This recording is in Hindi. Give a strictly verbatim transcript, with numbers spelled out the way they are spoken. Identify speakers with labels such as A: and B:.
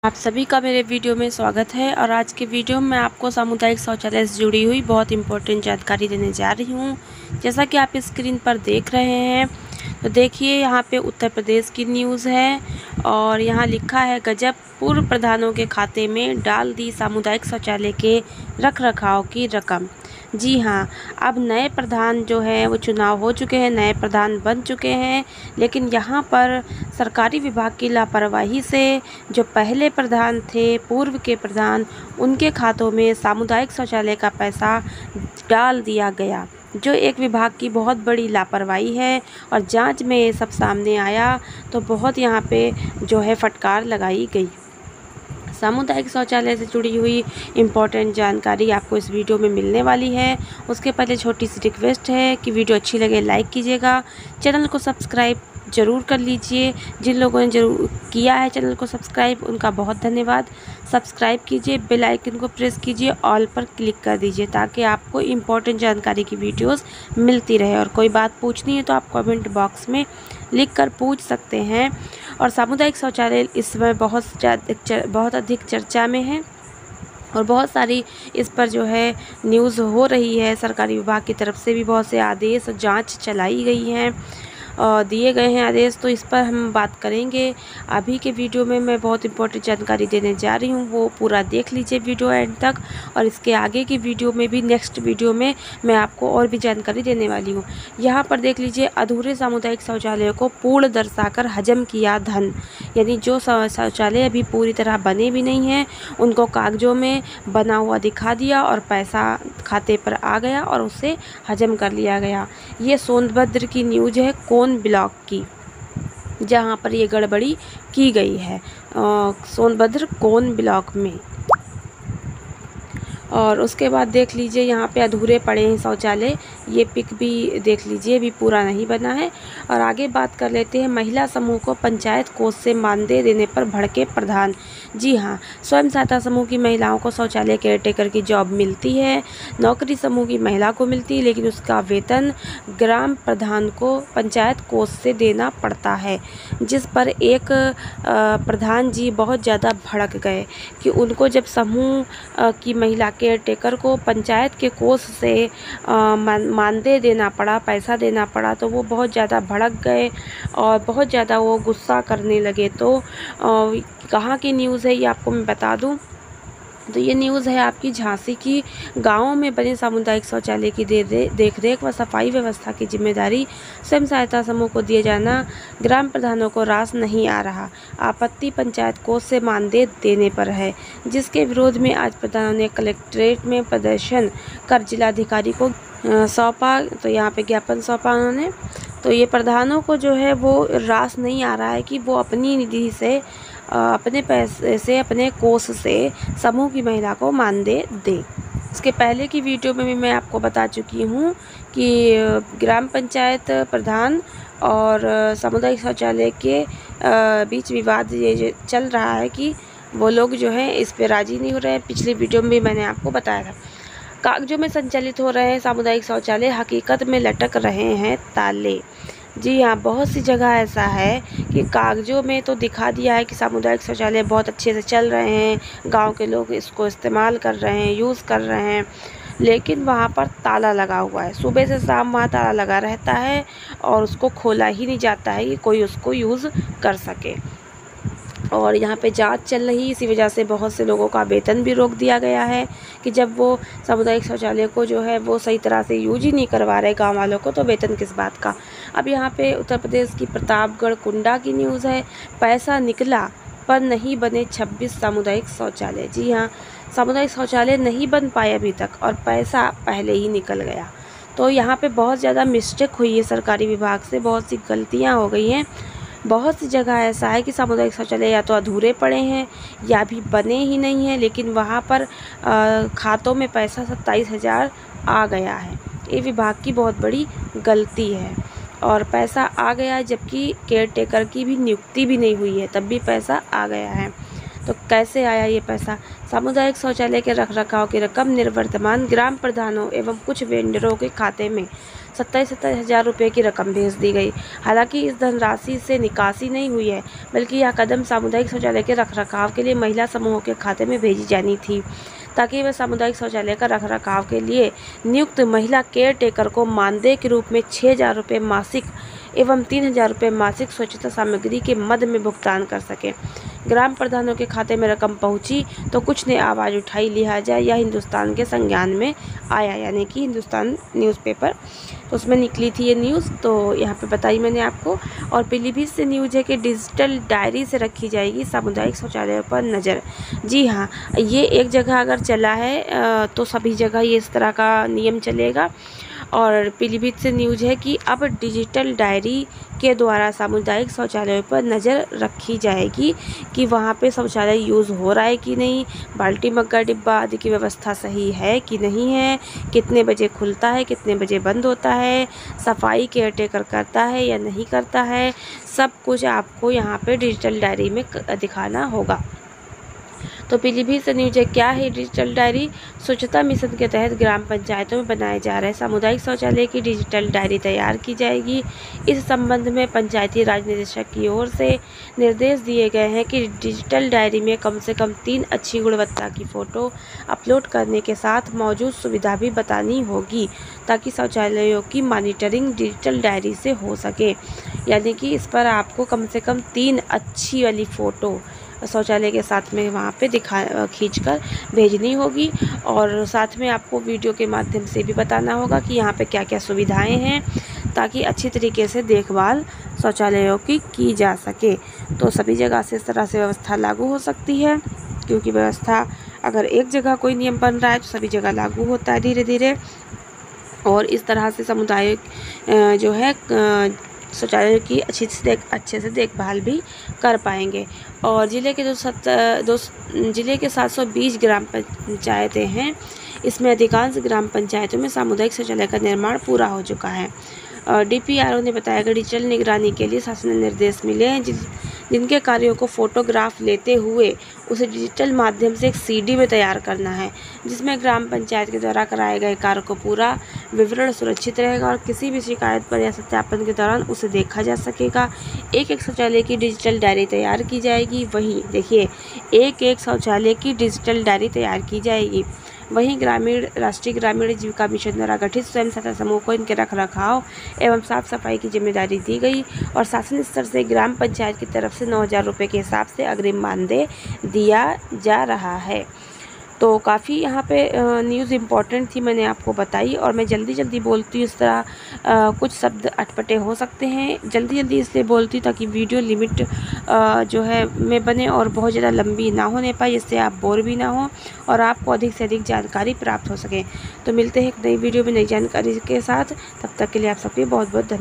A: आप सभी का मेरे वीडियो में स्वागत है। और आज के वीडियो में आपको सामुदायिक शौचालय से जुड़ी हुई बहुत इम्पोर्टेंट जानकारी देने जा रही हूँ। जैसा कि आप स्क्रीन पर देख रहे हैं, तो देखिए यहाँ पे उत्तर प्रदेश की न्यूज़ है और यहाँ लिखा है, गजब, पूर्व प्रधानों के खाते में डाल दी सामुदायिक शौचालय के रख रखाव की रकम। जी हाँ, अब नए प्रधान जो है वो चुनाव हो चुके हैं, नए प्रधान बन चुके हैं, लेकिन यहाँ पर सरकारी विभाग की लापरवाही से जो पहले प्रधान थे, पूर्व के प्रधान, उनके खातों में सामुदायिक शौचालय का पैसा डाल दिया गया, जो एक विभाग की बहुत बड़ी लापरवाही है। और जांच में ये सब सामने आया तो बहुत यहाँ पे जो है फटकार लगाई गई। सामुदायिक शौचालय से जुड़ी हुई इम्पोर्टेंट जानकारी आपको इस वीडियो में मिलने वाली है। उसके पहले छोटी सी रिक्वेस्ट है कि वीडियो अच्छी लगे लाइक कीजिएगा, चैनल को सब्सक्राइब ज़रूर कर लीजिए। जिन लोगों ने जरूर किया है चैनल को सब्सक्राइब, उनका बहुत धन्यवाद। सब्सक्राइब कीजिए, बेल आइकन को प्रेस कीजिए, ऑल पर क्लिक कर दीजिए ताकि आपको इम्पोर्टेंट जानकारी की वीडियोस मिलती रहे। और कोई बात पूछनी है तो आप कमेंट बॉक्स में लिख कर पूछ सकते हैं। और सामुदायिक शौचालय इस समय बहुत ज़्यादा बहुत अधिक चर्चा में है और बहुत सारी इस पर जो है न्यूज़ हो रही है। सरकारी विभाग की तरफ से भी बहुत से आदेश, जांच चलाई गई हैं और दिए गए हैं आदेश, तो इस पर हम बात करेंगे। अभी के वीडियो में मैं बहुत इंपॉर्टेंट जानकारी देने जा रही हूँ, वो पूरा देख लीजिए वीडियो एंड तक। और इसके आगे की वीडियो में भी, नेक्स्ट वीडियो में मैं आपको और भी जानकारी देने वाली हूँ। यहाँ पर देख लीजिए, अधूरे सामुदायिक शौचालयों को पूर्ण दर्शाकर हजम किया धन, यानी जो शौचालय अभी पूरी तरह बने भी नहीं हैं उनको कागजों में बना हुआ दिखा दिया और पैसा खाते पर आ गया और उसे हजम कर लिया गया। ये सोनभद्र की न्यूज़ है, कोन ब्लॉक की, जहां पर ये गड़बड़ी की गई है, सोनभद्र कोन ब्लॉक में। और उसके बाद देख लीजिए, यहाँ पे अधूरे पड़े हैं शौचालय, ये पिक भी देख लीजिए, भी पूरा नहीं बना है। और आगे बात कर लेते हैं, महिला समूह को पंचायत कोष से मानदेय देने पर भड़के प्रधान। जी हाँ, स्वयं सहायता समूह की महिलाओं को शौचालय केयरटेकर की जॉब मिलती है, नौकरी समूह की महिला को मिलती है, लेकिन उसका वेतन ग्राम प्रधान को पंचायत कोष से देना पड़ता है। जिस पर एक प्रधान जी बहुत ज़्यादा भड़क गए कि उनको जब समूह की महिला केयरटेकर को पंचायत के कोष से मानदेय देना पड़ा, पैसा देना पड़ा, तो वो बहुत ज़्यादा भड़क गए और बहुत ज़्यादा वो गुस्सा करने लगे। तो कहाँ की न्यूज़ है ये आपको मैं बता दूं, तो ये न्यूज़ है आपकी झांसी की। गाँवों में बने सामुदायिक शौचालय की दे देख रेख व सफाई व्यवस्था की जिम्मेदारी स्वयं सहायता समूह को दिए जाना ग्राम प्रधानों को रास नहीं आ रहा। आपत्ति पंचायत कोष से मानदेय देने पर है, जिसके विरोध में आज प्रधानों ने कलेक्ट्रेट में प्रदर्शन कर जिलाधिकारी को सौंपा। तो यहाँ पे ज्ञापन सौंपा उन्होंने। तो ये प्रधानों को जो है वो रास नहीं आ रहा है कि वो अपनी निधि से, अपने पैसे से, अपने कोष से समूह की महिला को मानदेय दे। इसके पहले की वीडियो में भी मैं आपको बता चुकी हूँ कि ग्राम पंचायत प्रधान और सामुदायिक शौचालय के बीच विवाद ये चल रहा है कि वो लोग जो है इस पे राजी नहीं हो रहे हैं। पिछली वीडियो में भी मैंने आपको बताया था। कागजों में संचालित हो रहे हैं सामुदायिक शौचालय, हकीकत में लटक रहे हैं ताले। जी हाँ, बहुत सी जगह ऐसा है कि कागजों में तो दिखा दिया है कि सामुदायिक शौचालय बहुत अच्छे से चल रहे हैं, गांव के लोग इसको इस्तेमाल कर रहे हैं, यूज़ कर रहे हैं, लेकिन वहाँ पर ताला लगा हुआ है। सुबह से शाम वहाँ ताला लगा रहता है और उसको खोला ही नहीं जाता है कि कोई उसको यूज़ कर सके। और यहाँ पे जांच चल रही, इसी वजह से बहुत से लोगों का वेतन भी रोक दिया गया है कि जब वो सामुदायिक शौचालय को जो है वो सही तरह से यूज ही नहीं करवा रहे गांव वालों को, तो वेतन किस बात का। अब यहाँ पे उत्तर प्रदेश की प्रतापगढ़ कुंडा की न्यूज़ है, पैसा निकला पर नहीं बने छब्बीस सामुदायिक शौचालय। जी हाँ, सामुदायिक शौचालय नहीं बन पाए अभी तक और पैसा पहले ही निकल गया। तो यहाँ पर बहुत ज़्यादा मिस्टेक हुई है सरकारी विभाग से, बहुत सी गलतियाँ हो गई हैं। बहुत सी जगह ऐसा है कि सामुदायिक शौचालय या तो अधूरे पड़े हैं या भी बने ही नहीं हैं, लेकिन वहाँ पर आ, खातों में पैसा सत्ताईस हज़ार आ गया है। ये विभाग की बहुत बड़ी गलती है और पैसा आ गया है, जबकि केयर टेकर की भी नियुक्ति भी नहीं हुई है, तब भी पैसा आ गया है। तो कैसे आया ये पैसा? सामुदायिक शौचालय के रखरखाव की रकम निर्वर्तमान ग्राम प्रधानों एवं कुछ वेंडरों के खाते में सत्ताईस सत्ताईस हज़ार रुपये की रकम भेज दी गई। हालांकि इस धनराशि से निकासी नहीं हुई है, बल्कि यह कदम सामुदायिक शौचालय के रखरखाव के लिए महिला समूहों के खाते में भेजी जानी थी, ताकि वह सामुदायिक शौचालय का रखरखाव के लिए नियुक्त महिला केयर टेकर को मानदेय के रूप में छः हज़ार रुपये मासिक एवं तीन हज़ार रुपये मासिक स्वच्छता सामग्री के मद में भुगतान कर सके। ग्राम प्रधानों के खाते में रकम पहुंची तो कुछ ने आवाज़ उठाई, लिहाजा यह हिंदुस्तान के संज्ञान में आया, यानी कि हिंदुस्तान न्यूज़पेपर, तो उसमें निकली थी ये न्यूज़, तो यहाँ पे बताई मैंने आपको। और पीलीभीत से न्यूज़ है कि डिजिटल डायरी से रखी जाएगी सामुदायिक शौचालयों पर नज़र। जी हाँ, ये एक जगह अगर चला है तो सभी जगह ये इस तरह का नियम चलेगा। और पीलीभीत से न्यूज़ है कि अब डिजिटल डायरी के द्वारा सामुदायिक शौचालयों पर नज़र रखी जाएगी कि वहाँ पे शौचालय यूज़ हो रहा है कि नहीं, बाल्टी मग्गा डिब्बा आदि की व्यवस्था सही है कि नहीं है, कितने बजे खुलता है, कितने बजे बंद होता है, सफाई केयर टेकर करता है या नहीं करता है, सब कुछ आपको यहाँ पे डिजिटल डायरी में दिखाना होगा। तो पीलीभीत से न्यूज़ है क्या है डिजिटल डायरी। स्वच्छता मिशन के तहत ग्राम पंचायतों में बनाए जा रहे सामुदायिक शौचालय की डिजिटल डायरी तैयार की जाएगी। इस संबंध में पंचायती राज निदेशक की ओर से निर्देश दिए गए हैं कि डिजिटल डायरी में कम से कम तीन अच्छी गुणवत्ता की फ़ोटो अपलोड करने के साथ मौजूद सुविधा भी बतानी होगी, ताकि शौचालयों की मॉनिटरिंग डिजिटल डायरी से हो सके। यानी कि इस पर आपको कम से कम तीन अच्छी वाली फ़ोटो शौचालय के साथ में वहाँ पे दिखा खींचकर भेजनी होगी, और साथ में आपको वीडियो के माध्यम से भी बताना होगा कि यहाँ पे क्या क्या सुविधाएं हैं, ताकि अच्छी तरीके से देखभाल शौचालयों की की जा सके। तो सभी जगह से इस तरह से व्यवस्था लागू हो सकती है, क्योंकि व्यवस्था अगर एक जगह कोई नियम बन रहा है तो सभी जगह लागू होता है धीरे धीरे, और इस तरह से समुदाय जो है शौचालय की अच्छी से देख अच्छे से देखभाल भी कर पाएंगे। और ज़िले के जो सत दो ज़िले के सात सौ बीस ग्राम पंचायतें हैं, इसमें अधिकांश ग्राम पंचायतों में सामुदायिक शौचालय का निर्माण पूरा हो चुका है। डीपीआरओ ने बताया कि डिजिटल निगरानी के लिए शासन निर्देश मिले हैं, जिस जिनके कार्यों को फोटोग्राफ लेते हुए उसे डिजिटल माध्यम से एक सीडी में तैयार करना है, जिसमें ग्राम पंचायत के द्वारा कराए गए कार्य को पूरा विवरण सुरक्षित रहेगा और किसी भी शिकायत पर या सत्यापन के दौरान उसे देखा जा सकेगा। एक एक शौचालय की डिजिटल डायरी तैयार की जाएगी। वहीं देखिए, एक एक शौचालय की डिजिटल डायरी तैयार की जाएगी। वहीं ग्रामीण राष्ट्रीय ग्रामीण जीविका मिशन द्वारा गठित स्वयं सहायता समूह को इनके रख रखाव एवं साफ सफाई की जिम्मेदारी दी गई, और शासन स्तर से ग्राम पंचायत की तरफ से नौ हज़ार रुपये के हिसाब से अग्रिम मानदेय दिया जा रहा है। तो काफ़ी यहाँ पे न्यूज़ इम्पॉर्टेंट थी, मैंने आपको बताई, और मैं जल्दी जल्दी बोलती हूँ, इस तरह आ, कुछ शब्द अटपटे हो सकते हैं, जल्दी जल्दी इसलिए बोलती हूँ ताकि वीडियो लिमिट आ, जो है में बने और बहुत ज़्यादा लंबी ना होने पाए, जिससे आप बोर भी ना हो और आपको अधिक से अधिक जानकारी प्राप्त हो सके। तो मिलते हैं एक नई वीडियो में नई जानकारी के साथ, तब तक के लिए आप सबके बहुत बहुत धन्यवाद।